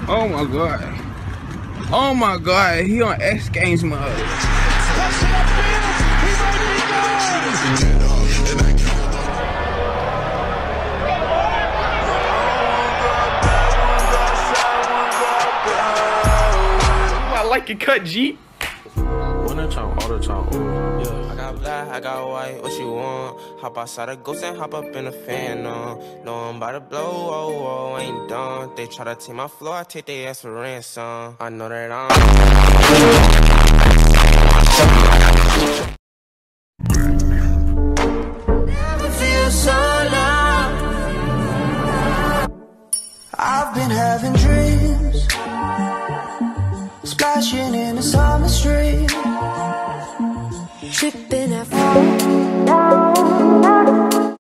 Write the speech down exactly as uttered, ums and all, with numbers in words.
Oh my god. Oh my god, he on X Games mode. I like your cut, G. Wanna talk all the time, yeah. I got black, I got white, what you want? Hop outside a ghost and hop up in a fan, no. No, I'm about to blow, oh, oh, ain't done. They try to take my floor, I take their ass for ransom. I know that I'm... Never feel so long. I've been having dreams, splashing in the summer stream, tripping at